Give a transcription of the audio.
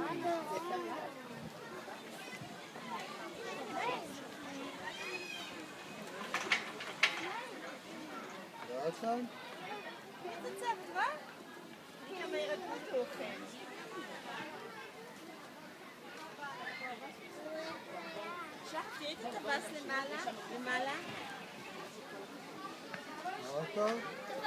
Duitsland? זה צבע? אני אומרת בתוכן. תראי את הטווס למעלה. מרוקו?